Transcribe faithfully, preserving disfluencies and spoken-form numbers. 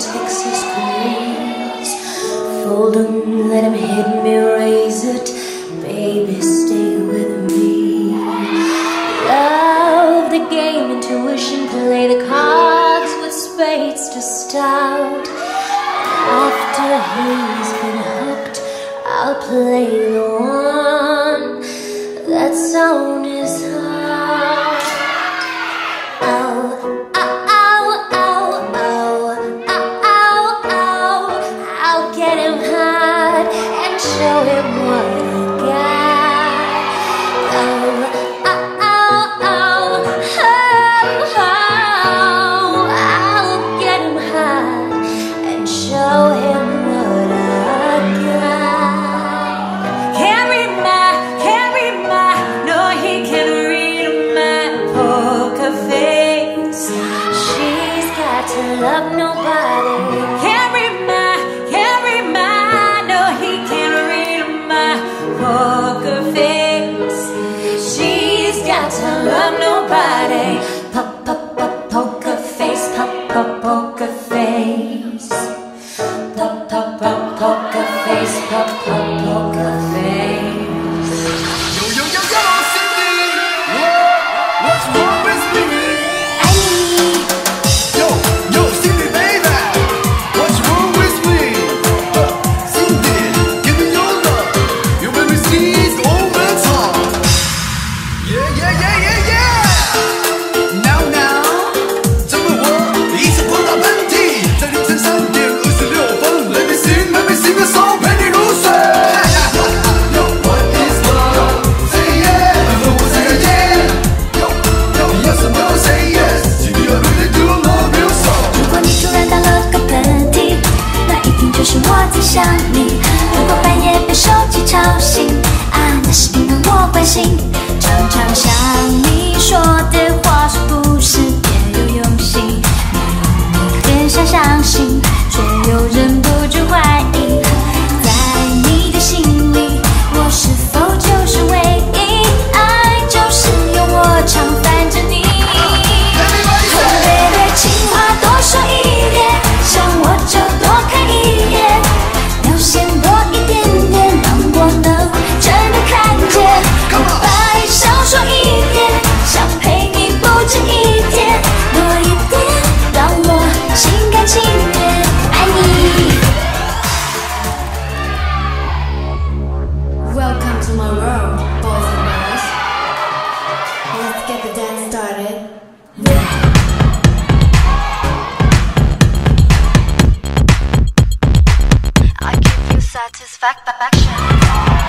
Texas breeze. Fold 'em, let 'em hit me, raise it. Baby, stay with me. Love the game, intuition, play the cards with spades to start. After he's been hooked, I'll play the one that's on his heart. Oh, oh, oh, oh, oh, oh, oh, oh. I'll get him hard and show him what I got. Oh, oh, oh, oh, oh, oh. I'll get him hard and show him what I got. Can't read my, can't read my, no, he can't read my poker face. She's got to love nobody. Can't read my, can't read my, no, he can't read my poker face. She's got to love nobody. Pop, pop, pop, poker face, pop, pop, poker face. Pop, pop, pop, poker face, pop, pop, poker face. Yo, yo, yo, yo, C M D! What? What's wrong with me? Yo, yo, C M D, baby! What's wrong with me? Huh, C M D, give me your love. You make me seize all the time. Yeah, yeah, yeah, yeah, yeah! Now, now, 这么我一直不打喷嚏，在凌晨三点二十六分 ，Let me sing, let me sing a song， 陪你入睡。Yo, what is love? Say yeah， 和我 say yeah。Yo, yo， 你要什么 say yes。Baby, I really do love you so。 如果你突然打了个喷嚏，那一定就是我在想你。如果半夜被手机吵醒，啊，那是因为我关心。常常想你说的话是不是别有用心？明明很想相信，却又忍不住怀疑。在你的心里，我是否就是唯一？爱就是由我常烦着你。Oh baby， 情话多说一点，想我就多看一眼，表现多一点点，让我能真的看见。白少说一点，想陪你不止一天，多一点，让我心甘情愿爱你。 Welcome to my world, boys and girls. Let's get the dance started. I give you satisfaction.